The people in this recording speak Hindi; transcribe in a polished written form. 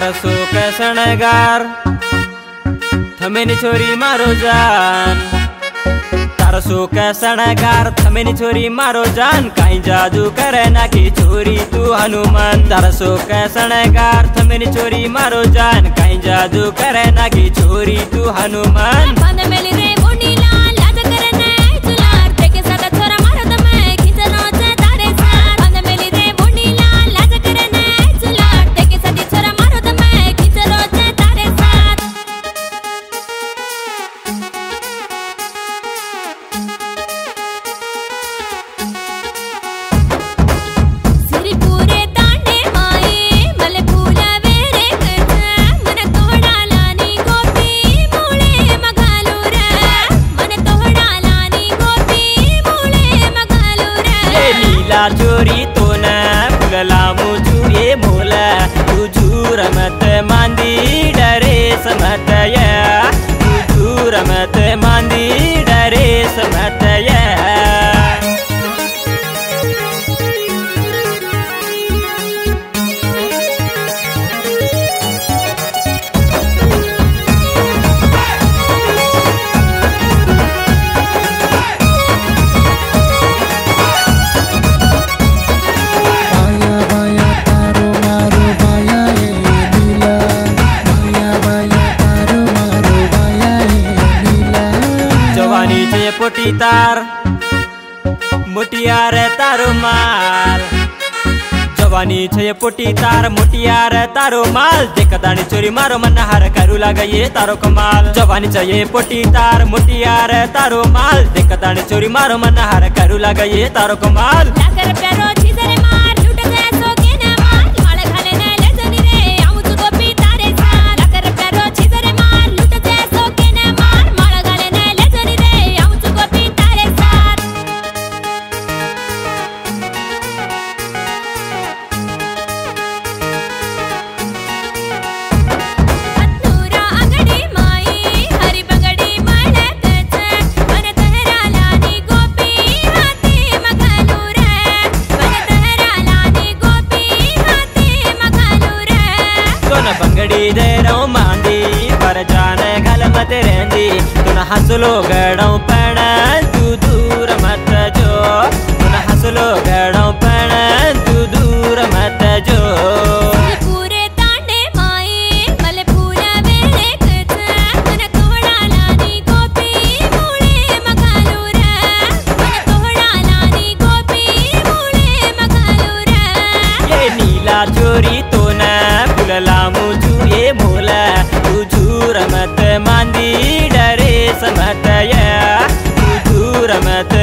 तरसो कैसणगार थमेनी छोरी मारो जान, तरसो कैसणगार थमेनी छोरी मारो जान, कहीं जादू करे ना की छोरी तू हनुमान। तरसो कैसणगार थमेनी छोरी मारो जान, कहीं जादू करे ना की छोरी तू हनुमान। चोरी तो न फुलला मुझू ये मोला, तुझू रमत मांदी डरे समत या, तुझू रमत मांदी डरे समत या। पोटी तार मोटियार तारो माल, जवानी छे पोटी तार मोटियार तारो माल, देखदानी चोरी मारो मनहार करू लागये तारो कमाल। जवानी छे पोटी तार मोटियार तारो माल, देखदानी चोरी मारो मनहार करू लागये तारो कमाल। बंगड़ी दे रहो मांदी पर जाने गल मत रहंदी, तुन हंसलो गड़ों पैण तू दूर मत जो, तुन हंसलो गड़ों पैण तू दूर मत जो। ये नीला चोरी तो न फुलला मुझू ये मोला, तुझू रमत मांदी डरे समत या, तुझू रमत